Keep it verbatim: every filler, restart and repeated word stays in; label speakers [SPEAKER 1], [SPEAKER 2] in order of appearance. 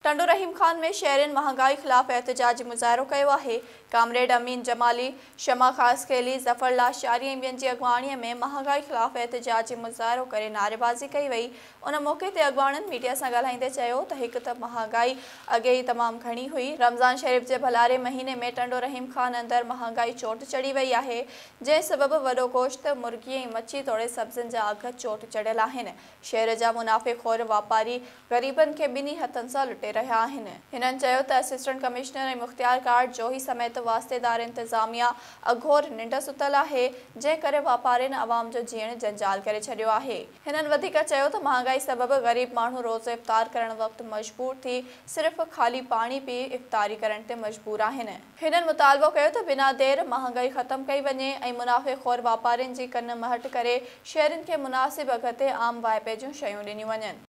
[SPEAKER 1] टंडो रहीम खान में शहरन महंगाई खिलाफ एहतजाजी मुजाहिरो कयो आहे। कामरेड अमीन जमाली, शमा खास खेली, जफर लाशारी ऐं ॿियनि जी अॻवाणीअ में महंगाई खिलाफ एहतजाजी मुजाहिरो करे नारेबाज़ी कई वई। उन मौक़े ते अॻवाणनि मीडिया सां ॻाल्हाईंदे चयो त हिकु त महांगाई अॻे ई तमामु घणी हुई। रमज़ान शरीफ़ जे भलारे महीने में टंडो रहीम खान अंदरि महांगाई चोट चढ़ी वई आहे, जंहिं सबबि वॾो गोश्त, मुर्गी ऐं मच्छी तोड़े सब्ज़ियुनि जा अघ चोट चढ़ियल आहिनि। शहर जा मुनाफ़िक़ोर वापारी ग़रीबनि खे ॿिन्ही हथनि सां लुटे रहिया आहिनि। हिननि चयो त असिस्टेंट कमिश्नर ऐं मुख़्तियार कार्ड जोही समेत वास्तेदार इंतज़ामिया अघोर निंड सुतल आहे, जंहिं करे वापारियुनि अवाम जो जीअण जंजाल करे छॾियो आहे। हिननि वधीक चयो त महांगाई सबबि ग़रीब माण्हू रोज़ इफ़्तार करण वक़्तु मजबूर थी सिर्फ़ ख़ाली पाणी पी इफ़्तारी करण ते मजबूर आहिनि। हिननि मुतालबो कयो त बिना देर महांगाई ख़त्म कई वञे ऐं मुनाफ़िक़ोर वापारियुनि जी कन महट करे शहरनि खे मुनासिब अघ ते आम वाइपे जूं शयूं ॾिनियूं वञनि।